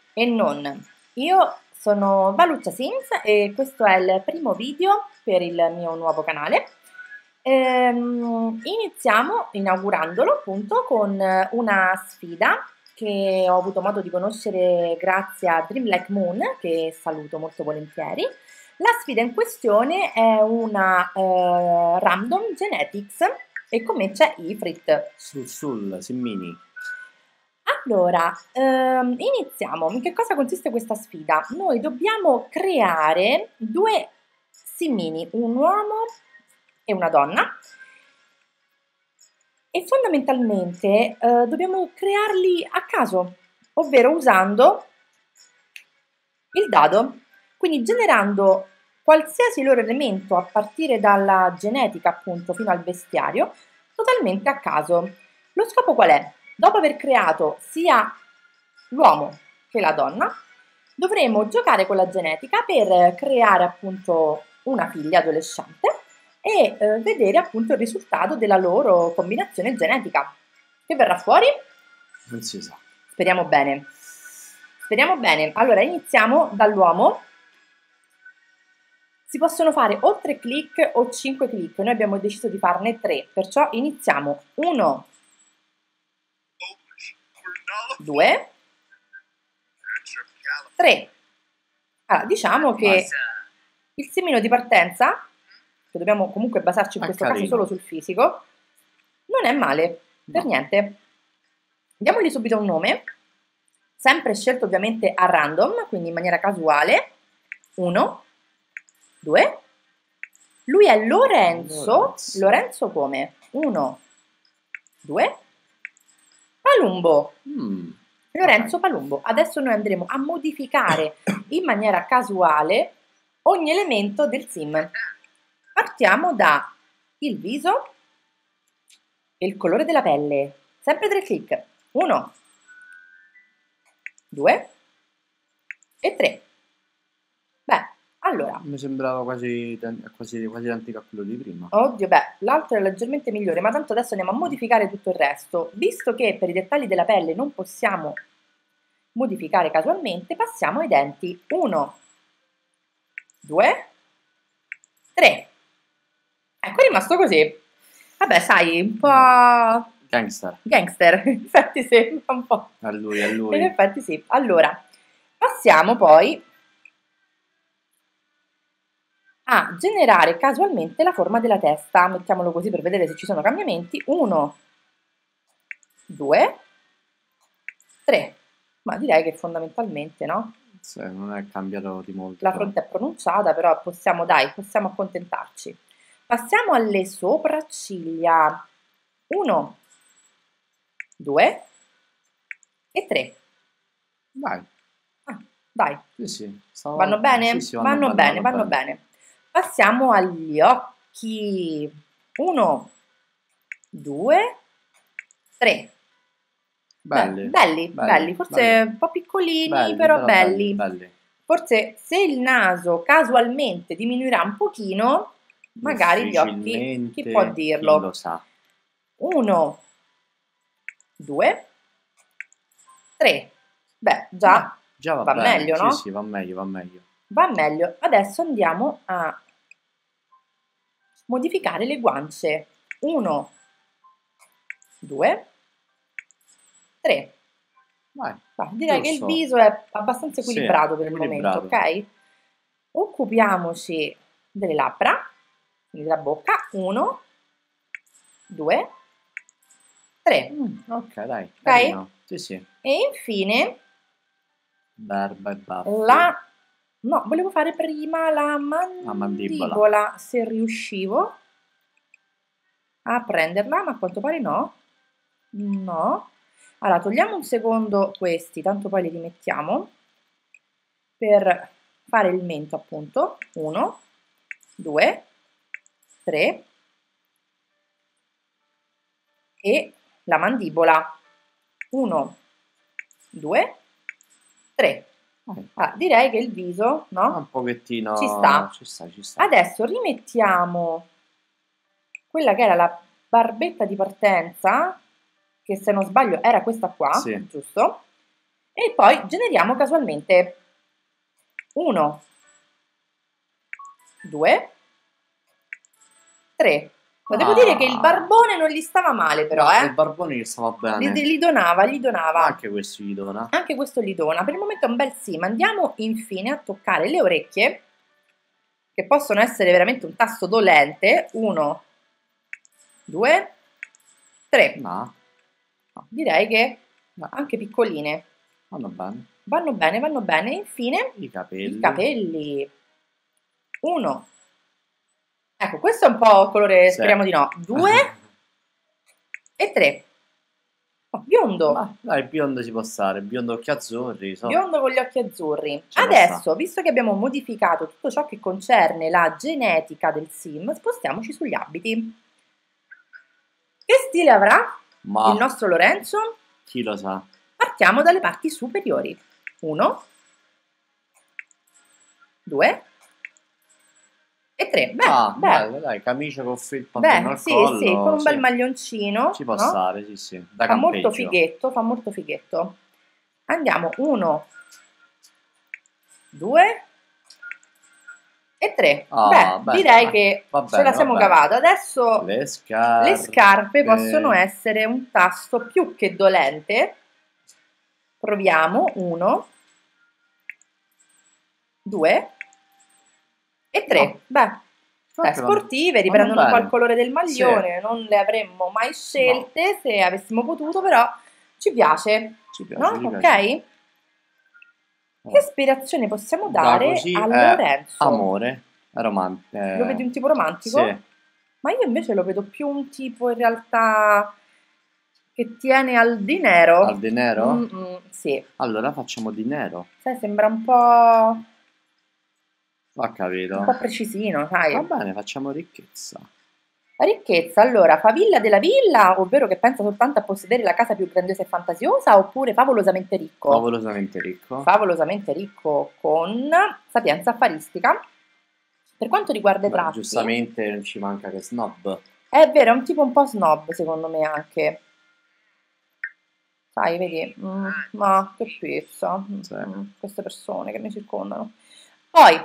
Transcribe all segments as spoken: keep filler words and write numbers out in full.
e non. Io sono Valuccia Sims e questo è il primo video per il mio nuovo canale. Ehm, iniziamo inaugurandolo appunto con una sfida che ho avuto modo di conoscere grazie a Dreamlike Moon, che saluto molto volentieri. La sfida in questione è una eh, Random Genetics e con me c'è Ifrit. Sul sul, Simmini. Allora, ehm, iniziamo. In che cosa consiste questa sfida? Noi dobbiamo creare due simini, un uomo e una donna, e fondamentalmente eh, dobbiamo crearli a caso, ovvero usando il dado, quindi generando qualsiasi loro elemento a partire dalla genetica appunto fino al bestiario, totalmente a caso. Lo scopo qual è? Dopo aver creato sia l'uomo che la donna, dovremo giocare con la genetica per creare appunto una figlia adolescente e eh, vedere appunto il risultato della loro combinazione genetica. Che verrà fuori? Non si sa. Speriamo bene. Speriamo bene. Allora iniziamo dall'uomo. Si possono fare o tre clic o cinque clic. Noi abbiamo deciso di farne tre, perciò iniziamo. uno, due, tre. Allora, diciamo che il semino di partenza, che dobbiamo comunque basarci in È questo carino. caso solo sul fisico, non è male, per No. niente. Diamogli subito un nome, sempre scelto ovviamente a random, quindi in maniera casuale. uno, due. Lui è Lorenzo. Lorenzo. Lorenzo come? uno, due. Palumbo. Mm. Lorenzo Ok. Palumbo. Adesso noi andremo a modificare in maniera casuale ogni elemento del sim. Partiamo da il viso e il colore della pelle. Sempre tre clic. uno, due e tre. Beh, allora. Mi sembrava quasi, quasi, quasi identico a quello di prima. Oddio, beh, l'altro è leggermente migliore, ma tanto adesso andiamo a modificare tutto il resto. Visto che per i dettagli della pelle non possiamo modificare casualmente, passiamo ai denti. uno, due, tre. Ecco, è rimasto così. Vabbè, sai, un po' Gangster. gangster, in effetti sembra un po'. A lui, a lui. In effetti sì. Allora, passiamo poi a generare casualmente la forma della testa. Mettiamolo così per vedere se ci sono cambiamenti. uno, due, tre. Ma direi che fondamentalmente, no? Sì, non è cambiato di molto. La fronte è pronunciata, però possiamo, dai, possiamo accontentarci. Passiamo alle sopracciglia. uno, due e tre. Vai. Ah, dai. Sì, sì. Stavo... Vanno bene? Sì, sì, vanno, vanno, vanno bene, bene, vanno vanno bene. bene. Passiamo agli occhi. uno, due, tre. Belli. Beh, belli, belli, belli, forse belli. un po' piccolini, Belli, però, però belli. belli, belli. Forse se il naso casualmente diminuirà un pochino, magari gli occhi, chi può dirlo? Chi lo sa. uno, due, tre. Beh, già, Ah, già va, va bene. meglio, Sì, no? sì, va meglio, va meglio. Va meglio. Adesso andiamo a modificare le guance. uno, due, tre. Vai. Direi Giusto. che il viso è abbastanza equilibrato sì, per il equilibrato. momento, ok? Occupiamoci delle labbra, quindi della bocca. uno, due, tre. Mm, ok, dai. Ok? Carino. Sì, sì. E infine Barba e baffi. la... No, volevo fare prima la mandibola, La mandibola. se riuscivo a prenderla, ma a quanto pare no. No. Allora, togliamo un secondo questi, tanto poi li rimettiamo, per fare il mento appunto. uno, due, tre e la mandibola. uno, due, tre. Ah, direi che il viso, no? Un pochettino Ci sta. Ci sta, ci sta. Adesso rimettiamo quella che era la barbetta di partenza, che se non sbaglio era questa qua, Sì. giusto? E poi generiamo casualmente uno, due, tre. Ma devo dire che il Ah. barbone non gli stava male però, No, eh. il barbone gli stava Gli, bene. gli donava, gli donava. Anche questo gli dona. Anche questo gli dona. Per il momento è un bel sì, ma andiamo infine a toccare le orecchie, che possono essere veramente un tasto dolente. Uno, due, tre. No, No, direi che no, anche piccoline. vanno bene. Vanno bene, vanno bene. Infine I capelli. i capelli. Uno. Ecco, questo è un po' colore, Sì. speriamo di no. Due e tre. Oh, biondo. Ma dai, biondo si può stare, biondo occhi azzurri. So. Biondo con gli occhi azzurri. Ce lo Adesso, visto che abbiamo modificato tutto ciò che concerne la genetica del sim, spostiamoci sugli abiti. Che stile avrà Ma il nostro Lorenzo? chi lo sa? Partiamo dalle parti superiori. Uno, due e tre. Beh, Ah, beh, bello, dai, camicia con il pantalone beh, al sì, collo. sì, con un sì. bel maglioncino. Ci può no? stare, sì, sì. Da Fa molto campeggio. fighetto, fa molto fighetto. Andiamo, uno, due e tre. Ah, Beh, beh, direi ah, che va ce bene, la va siamo bene. cavata. Adesso Le scarpe. le scarpe possono essere un tasto più che dolente. Proviamo, uno, due e tre. No. Beh, Scarpe eh, sportive, vanno riprendono un po' il bene. colore del maglione, Sì. non le avremmo mai scelte se avessimo potuto, però ci piace, Ci piace, no? ci Ok? piace. Che ispirazione possiamo Da dare così a è Lorenzo? amore, è romantico. Lo vedi un tipo romantico? Sì. Ma io invece lo vedo più un tipo in realtà che tiene al dinero. Al dinero? Mm, mm, sì. Allora facciamo di nero. Sai, sembra un po', Ho capito. un po' precisino, sai. Va bene, facciamo ricchezza. La ricchezza, allora, favilla della villa, ovvero che pensa soltanto a possedere la casa più grandiosa e fantasiosa, oppure favolosamente ricco? Favolosamente ricco. Favolosamente ricco con sapienza affaristica. Per quanto riguarda i Beh, tratti, giustamente non ci manca che snob. è vero, è un tipo un po' snob secondo me anche. Sai, vedi, mm, ma che pizza, mm, Sì. mm, queste persone che mi circondano. Poi,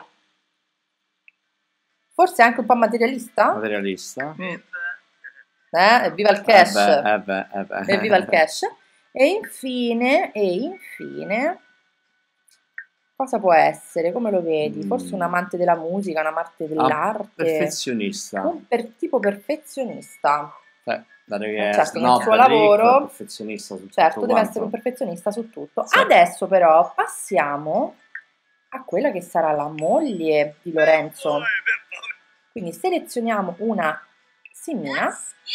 forse anche un po' materialista? Materialista. Mm. Eh, evviva il cash! Eh beh, eh beh, eh beh. Evviva il cash! E infine, e infine, cosa può essere? Come lo vedi? Forse un Mm. amante della musica, un amante Ah, dell'arte, perfezionista. un per- tipo perfezionista. Eh, dato che Eh, è certo, nel snob, suo ricco, lavoro, è perfezionista su certo, tutto deve quanto. essere un perfezionista su tutto. Sì. Adesso però passiamo a quella che sarà la moglie di Lorenzo. Quindi selezioniamo una simina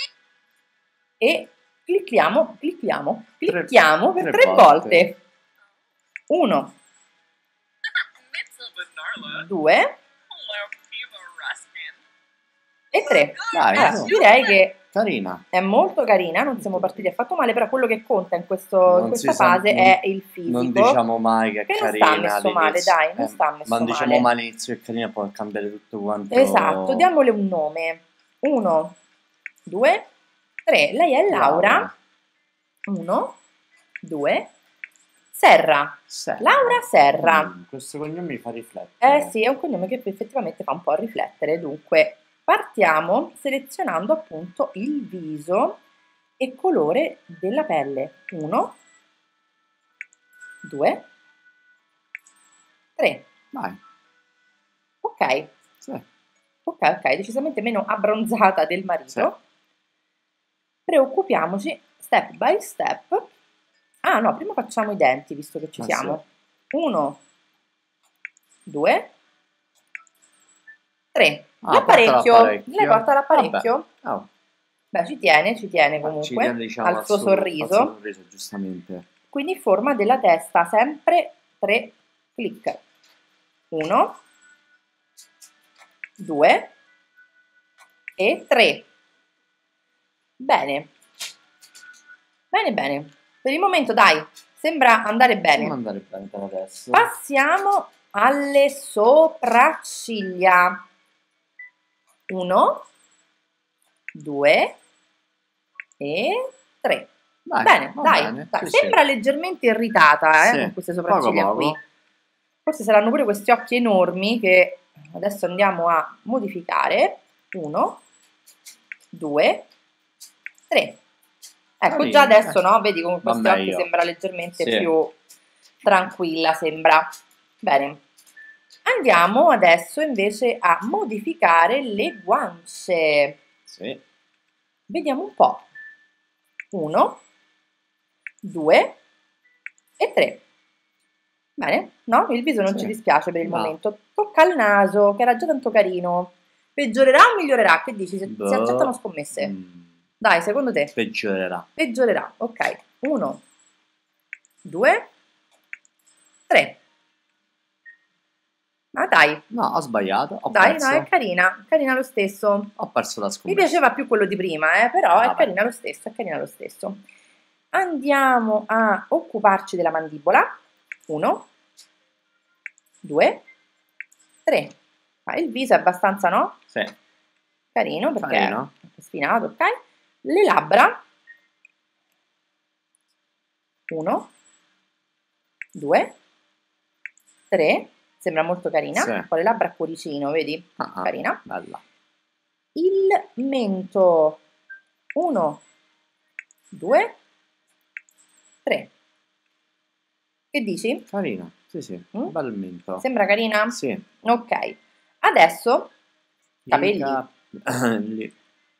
e clicchiamo, clicchiamo, Tre- clicchiamo per tre tre volte. volte. Uno, due e tre. Dai, Allora, su. direi che Carina. è molto carina, non siamo partiti affatto male, però quello che conta in, questo, in Non questa si sa- fase non- è il fisico. Non diciamo mai che è che non sta carina messo male, all'inizio. dai, non Eh, sta messo ma non diciamo male. mai all'inizio che è carina, può cambiare tutto quanto. Esatto, diamole un nome. Uno, due, tre. Lei è Laura. Laura. Uno, due, Serra. Serra. Laura Serra. Mm, questo cognome mi fa riflettere. Eh sì, è un cognome che effettivamente fa un po' riflettere. Dunque, partiamo selezionando appunto il viso e colore della pelle. Uno, due, tre. Vai. Ok, Sì. ok, ok, decisamente meno abbronzata del marito. Sì. Preoccupiamoci step by step. Ah no, prima facciamo i denti, visto che ci Ah, siamo. Uno, due, tre. Ah, L'apparecchio, porta l'apparecchio. lei porta l'apparecchio? Vabbè. Oh. Beh, ci tiene, ci tiene Beh, comunque ci tiene, diciamo, al suo sorriso. al suo sorriso, giustamente. Quindi forma della testa, sempre tre clic. Uno, due e tre. Bene. Bene, bene. Per il momento, dai, sembra andare bene. Possiamo andare bene per adesso. Passiamo alle sopracciglia. Uno, due e tre. Dai, Bene, va dai, bene, dai. sì, Sembra sì. leggermente irritata, eh, Sì, con queste poco sopracciglia qui. poco. Forse saranno pure questi occhi enormi che adesso andiamo a modificare. Uno, due, tre. Ecco, già Carino, adesso, eh. no? Vedi come Va questi occhi meglio. sembra leggermente Sì, più tranquilla, sembra. Bene. Andiamo adesso invece a modificare le guance. sì. Vediamo un po'. Uno, due e tre. Bene? No? Il viso non ci Sì. dispiace per il No. momento. Tocca al naso, che era già tanto carino. Peggiorerà o migliorerà? Che dici? Se si Boh. accettano scommesse. Mm, Dai, secondo te? peggiorerà. Peggiorerà. Ok. Uno, due, tre. Ma dai, No, ho sbagliato, ho dai, perso. no, è carina, carina lo stesso. Ho perso la Mi scommessa. piaceva più quello di prima, eh, però è Vabbè. carina lo stesso, è carina lo stesso. Andiamo a occuparci della mandibola. Uno, due, tre. Ah, il viso è abbastanza, no? Sì. Carino, perché Carino. è sfinato, ok? Le labbra. Uno, due, tre. Sembra molto carina. Sì. Con le labbra a cuoricino, vedi? Ah, ah, Carina. bella. Il mento. Uno, due, tre. Che dici? Carino, sì, sì. Mm? Bel mento. Sembra carina? Sì. Ok. Adesso, I capelli. cap- Lì.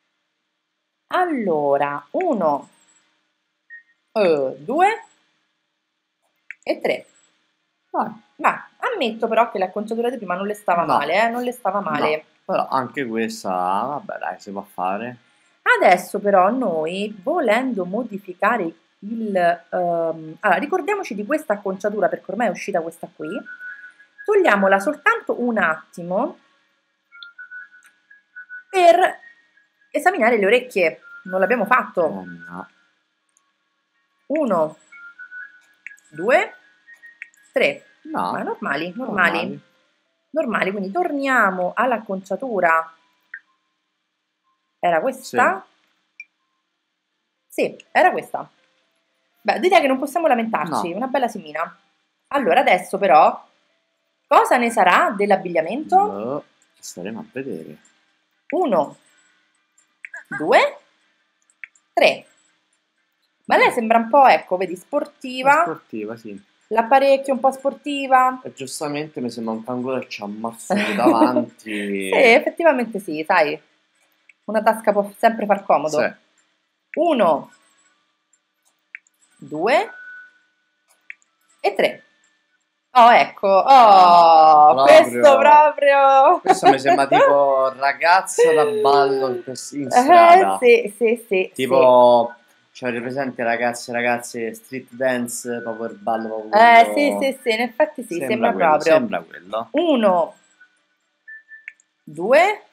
Allora, uno, eh, due e tre. Vai. Ma ammetto però che l'acconciatura di prima non le stava No. male, eh? Non le stava male. No, però anche questa, vabbè, dai, si può fare. Adesso però noi, volendo modificare il... ehm, allora, ricordiamoci di questa acconciatura, perché ormai è uscita questa qui. Togliamola soltanto un attimo per esaminare le orecchie. Non l'abbiamo fatto. Eh, no. Uno, due, tre. No. Ma normali, normali. Normali. Normali, quindi torniamo all'acconciatura. Era questa? Sì, era questa. Beh, direi che non possiamo lamentarci, No. una bella simina. Allora, adesso però, cosa ne sarà dell'abbigliamento? No. Staremo a vedere. Uno, due, tre. Ma lei sembra un po', ecco, vedi, sportiva. Sportiva, sì. L'apparecchio un po' sportiva. E giustamente mi sembra un canguro che ci ammazza davanti. Sì, effettivamente sì, sai. Una tasca può sempre far comodo. Sì. Uno, due e tre. Oh, ecco, oh, Ah, proprio. questo proprio. Questo mi sembra tipo ragazza da ballo in Eh, strada. sì, sì, sì. Tipo, cioè, presente ragazze e ragazze street dance, proprio il ballo. Proprio Sì. Eh, quello- sì, sì, sì, in effetti sì, Sembra sembra quello, proprio. Sembra quello. Uno, due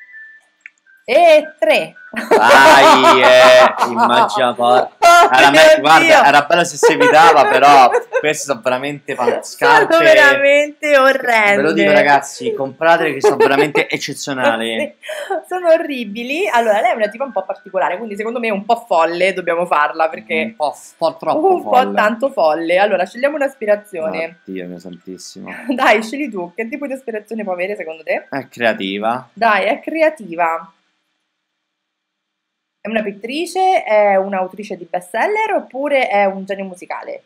e tre. Dai, eh, immagina porca. Era, me- guarda, era bello se si evitava, però queste sono veramente pa- scarpe. Sono veramente orrende. Ve lo dico ragazzi, compratele che sono veramente eccezionali. Sì, sono orribili. Allora, lei è una tipa un po' particolare, quindi secondo me un po' folle dobbiamo farla, perché Un po', po' troppo un folle. po' tanto folle. Allora, scegliamo un'aspirazione. Oddio mio santissimo. Dai, scegli tu. Che tipo di aspirazione può avere secondo te? È creativa. Dai, è creativa. È una pittrice? È un'autrice di bestseller? Oppure è un genio musicale?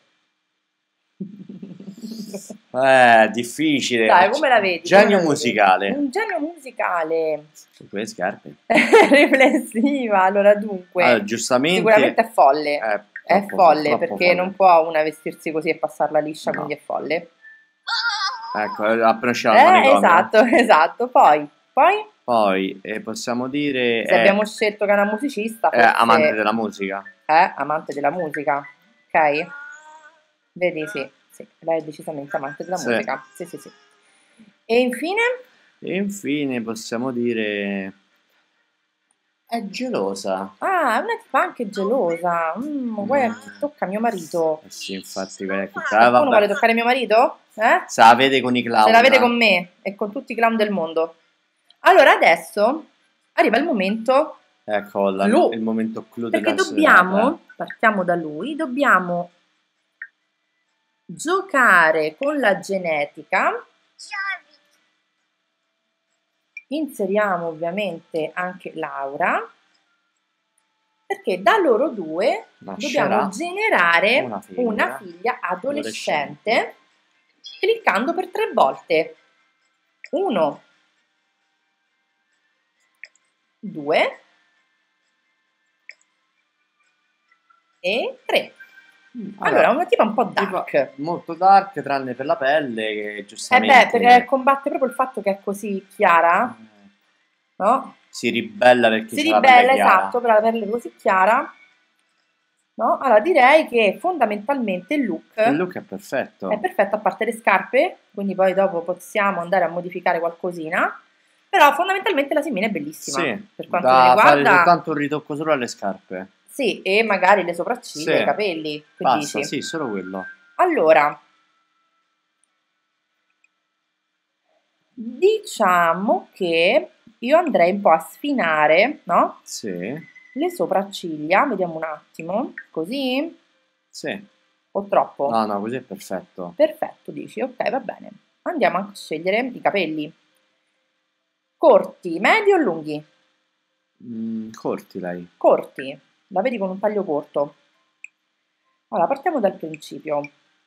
Eh, difficile. Dai, come la vedi? Genio Come la vedi? musicale. Un genio musicale. Su quelle scarpe. Riflessiva. Allora, dunque, Allora, giustamente. sicuramente è folle. È, È troppo- folle troppo perché folle. non può una vestirsi così e passarla liscia, No. quindi è folle. Ecco, appena uscita dal Eh, manicomio. esatto, esatto. Poi, poi Poi eh, possiamo dire se è, abbiamo scelto che è una musicista, è forse amante della musica. è amante della musica, ok? Vedi, sì, sì, lei è decisamente amante della Sì. musica. Sì, sì, sì. E infine, E infine possiamo dire è gelosa. ah, è una tipa anche gelosa. Mm, guarda che tocca mio marito. Eh sì, infatti, guarda che Qualcuno vuole vabbè. toccare mio marito? Eh? Se la vede con i clown. Se la vede con me e con tutti i clown del mondo. Allora adesso arriva il momento Ecco la, Clou. il momento clou Perché della dobbiamo, serata. partiamo da lui, dobbiamo giocare con la genetica. Inseriamo ovviamente anche Laura, perché da loro due Nascerà dobbiamo generare una figlia, una figlia adolescente, adolescente. cliccando per tre volte. Uno, due e tre. Allora, Allora, una tipa un po' dark. tipo molto dark, tranne per la pelle, che Eh giustamente beh, perché combatte proprio il fatto che è così chiara, eh, no? si ribella perché Si c'è la pelle ribella, chiara. esatto, per la pelle così chiara, no? Allora direi che fondamentalmente il look Il look è perfetto. è perfetto, a parte le scarpe, quindi poi dopo possiamo andare a modificare qualcosina, però fondamentalmente la semina è bellissima, Sì, per quanto mi da fare riguarda. soltanto un ritocco solo alle scarpe. Sì, e magari le sopracciglia e Sì, i capelli, che basta, dici? sì, solo quello. Allora, diciamo che io andrei un po' a sfinare, no? Sì, Le sopracciglia, vediamo un attimo, così sì. o troppo? No, no, così è perfetto. Perfetto, dici, ok, va bene. Andiamo a scegliere i capelli. Corti, medi o lunghi? Mm, corti lei. Corti, la vedi con un taglio corto. Allora, partiamo dal principio.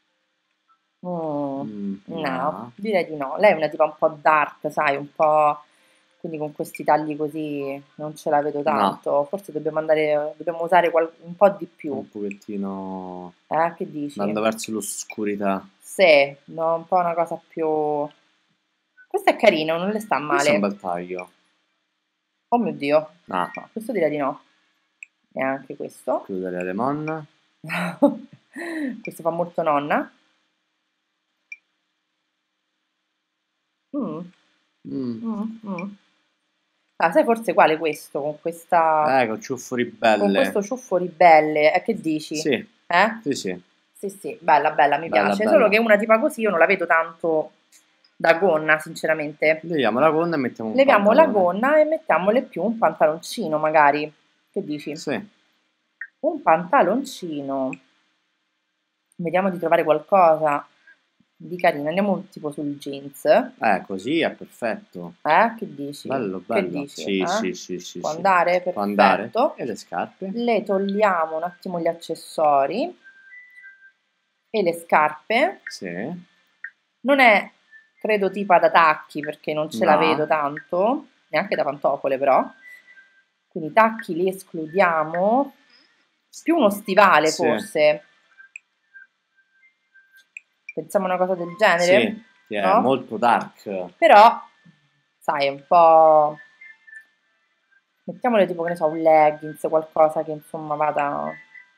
Mm, Mm, no, no. direi di no. Lei è una tipa un po' dark, sai, un po'. Quindi con questi tagli così non ce la vedo No, tanto. Forse dobbiamo andare, dobbiamo usare qual- un po' di più. un pochettino Eh, che dici? andando verso l'oscurità. Sì, no, un po' una cosa più. Questo è carino, non le sta Questo è un male. bel taglio. Oh mio Dio. No, No, questo direi di no. E anche questo. chiudere le mon. Questo fa molto nonna. Mm, Mm. mm, mm. Ah, sai forse quale questo? Con questa. Eh, con ciuffo Con ribelle. questo ciuffo ribelle. Eh, che dici? Sì, Eh? sì, sì. Sì, sì, bella, bella, mi Bella, piace. Solo bella. che una tipa così io non la vedo tanto da gonna, sinceramente. Leviamo la gonna e mettiamo un Leviamo la pantalone. gonna e mettiamole più un pantaloncino, magari. Che dici? Sì. Un pantaloncino. Vediamo di trovare qualcosa di carino. Andiamo tipo sul jeans. Eh, così è perfetto. Eh, che dici? Bello, Che bello. dici? Sì, Eh? sì, sì, sì, Può sì. andare? Può andare. Perfetto. E le scarpe? Le togliamo un attimo gli accessori e le scarpe. Sì. Non è, credo, tipa da tacchi perché non ce la vedo No. tanto, neanche da pantofole però. Quindi i tacchi li escludiamo. Più uno stivale Sì. forse. Pensiamo a una cosa del genere? Sì, sì, è No? molto dark. Però, sai, un po'. Mettiamole tipo, che ne so, un leggings, qualcosa che insomma vada.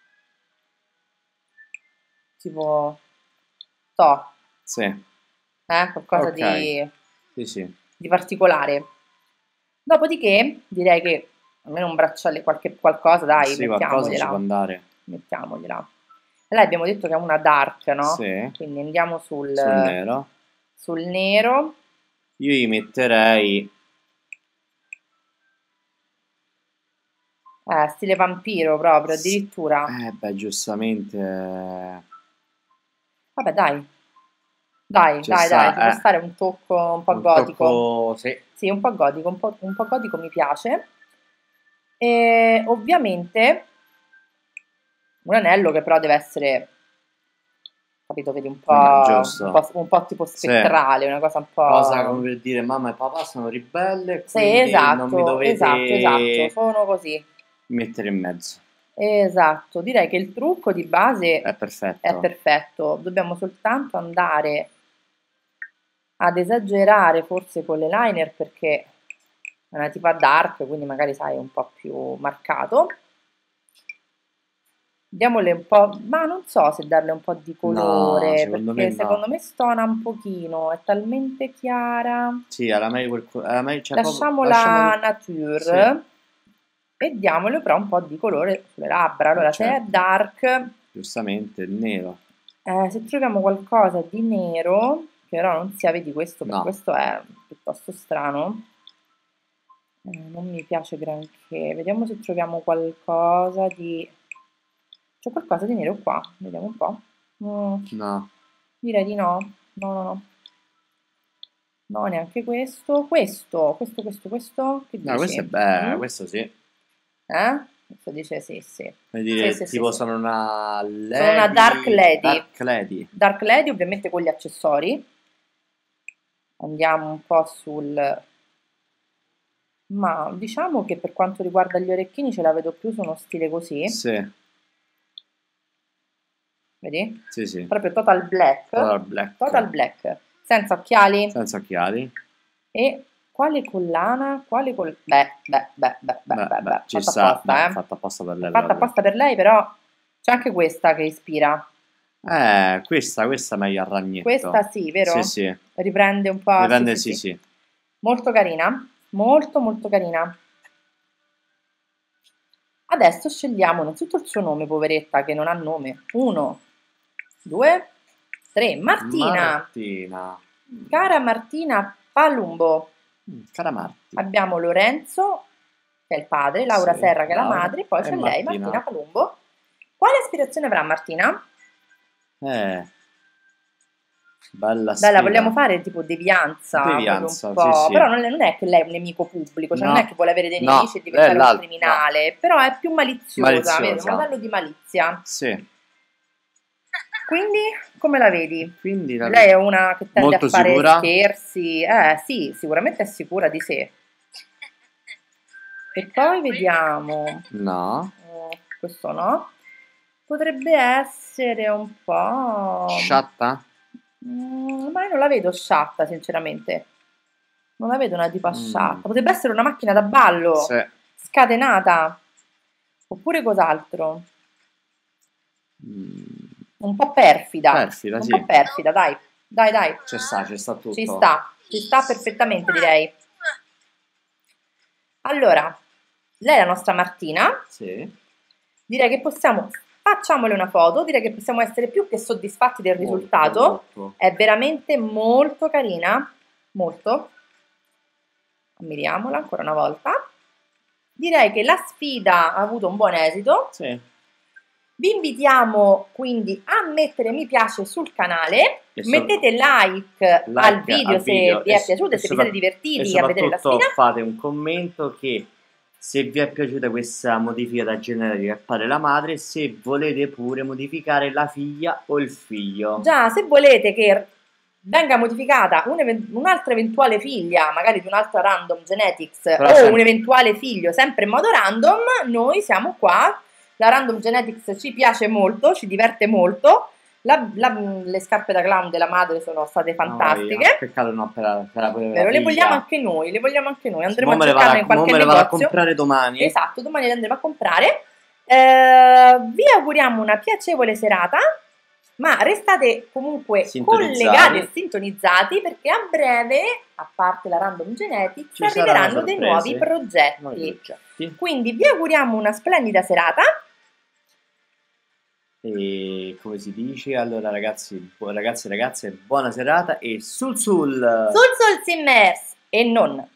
Tipo. So, Sì. eh, qualcosa Ok. di, Sì, sì. di particolare. Dopodiché direi che almeno un bracciale, qualche, qualcosa, dai, Sì, qualcosa ci può mettiamogliela. andare. Mettiamogliela. E lei abbiamo detto che è una dark, no? Sì. Quindi andiamo sul, Sul nero. sul nero. Io gli metterei. Eh, stile vampiro proprio, addirittura. Eh, beh, giustamente. eh, Vabbè, dai. Dai, Ci dai, dai, sta, ci può eh, stare un tocco un po' un gotico. tocco. Sì. Sì, un po' gotico, un po', un po' gotico mi piace. E ovviamente un anello che però deve essere, capito, vedi, un po', Mm, un giusto. po', un po' tipo Sì. spettrale, una cosa un Cosa po'. come per dire mamma e papà sono ribelle, Sì, quindi non mi esatto, esatto, esatto, dovete sono così. mettere in mezzo. Esatto, direi che il trucco di base È perfetto. è perfetto, dobbiamo soltanto andare ad esagerare forse con l'eyeliner perché è una tipa dark, quindi magari sai un po' più marcato. Diamole un po', ma non so se darle un po' di No, colore, secondo me perché secondo no. me stona un pochino, è talmente chiara. Sì, era meglio quel co- era meglio, cioè, proprio, Lasciamola lasciamolo. nature Sì, e diamole però un po' di colore sulle labbra. eh, Allora, se è certo, dark, giustamente il nero. eh, se troviamo qualcosa di nero, che però non sia, vedi questo, perché No, questo è piuttosto strano. Eh, non mi piace granché. Vediamo se troviamo qualcosa di... C'è qualcosa di nero qua, vediamo un po'. Mm, No. direi di no. No, no, no. No, neanche questo. Questo, questo, questo, questo. Che No, questo è dici? bello, Mm? questo sì. Eh? Questo dice sì, sì. Vuol dire, Sì, sì, tipo sì, sì. sono una lady... Sono una Dark Lady. Dark Lady. Dark Lady ovviamente con gli accessori. Andiamo un po' sul... Ma diciamo che per quanto riguarda gli orecchini ce la vedo più su uno stile così. Sì, Vedi? sì, sì. Proprio total black. Total black. Total black. Senza occhiali. Senza occhiali. E quale collana? Quale col... Beh, beh, beh, beh, beh, Beh, beh, beh, beh. ci Fatta sta, apposta, beh, eh. fatta apposta per lei Fatta proprio. apposta per lei, però c'è anche questa che ispira. Eh, questa, questa è meglio al ragnetto. Questa sì, vero? Sì, sì. Riprende un po'... Riprende, sì, sì, sì. Molto carina. Molto, molto carina. Adesso scegliamo innanzitutto il suo nome, poveretta, che non ha nome. Uno, due, tre. Martina. Martina. Cara Martina Palumbo. Mm, Cara Marti. Abbiamo Lorenzo, che è il padre, Laura Sì, Serra, che è la Laura, madre, poi e c'è lei, Martina. Martina Palumbo. Quale aspirazione avrà Martina? Eh, bella sfida. Beh, la vogliamo fare tipo devianza, Devianza, proprio un po'. sì, sì. Però non è, non è che lei è un nemico pubblico, cioè No, non è che vuole avere dei no, nemici e è diventare un l'altro, criminale, però è più maliziosa, Maliziosa. vedi? Un modello di malizia. Sì. Quindi, come la vedi? Quindi la Lei è una che tende molto a fare sicura? scherzi. Eh, sì, sicuramente è sicura di sé. E poi vediamo. No. Oh, questo no. Potrebbe essere un po'... Sciatta? Mm, ma io non la vedo sciatta, sinceramente. Non la vedo una tipa Mm. sciatta. Potrebbe essere una macchina da ballo. Sì. Scatenata. Oppure cos'altro? Mm. Un po' perfida. Perfida, un sì. po' perfida, dai. Dai, dai. Ci sta, ci sta tutto. Ci sta, ci sta perfettamente, direi. Allora, lei è la nostra Martina. Sì. Direi che possiamo, facciamole una foto, direi che possiamo essere più che soddisfatti del Molto, risultato. molto. È veramente molto carina, molto. Ammiriamola ancora una volta. Direi che la sfida ha avuto un buon esito. Sì. Vi invitiamo quindi a mettere mi piace sul canale, E so- mettete like, like al video al se video vi e è s- piaciuto e e se vi sopra- siete divertiti e a vedere la soprattutto sfida. fate un commento che se vi è piaciuta questa modifica da generica al padre e la madre, se volete pure modificare la figlia o il figlio. Già, se volete che venga modificata un even- un'altra eventuale figlia, magari di un'altra random genetics, Però o sempre- un eventuale figlio sempre in modo random, noi siamo qua. La random genetics ci piace molto, ci diverte molto. La- la- le scarpe da clown della madre sono state fantastiche. Oh, peccato no per la, per la, per la Vero, le figlia. vogliamo anche noi, le vogliamo anche noi. Andremo Mo a me le cercarle vado in a- mo qualche me le vado a negozio. comprare domani. Esatto, domani le andremo a comprare. Eh, vi auguriamo una piacevole serata, ma restate comunque Sintonizzati. collegati e sintonizzati perché a breve, a parte la random genetics, Ci saranno arriveranno dei sorprese. nuovi progetti. Nuovi progetti. Quindi vi auguriamo una splendida serata. E come si dice, allora ragazzi, bu- ragazzi e ragazze, buona serata e sul sul! Sul Sul Simmers e non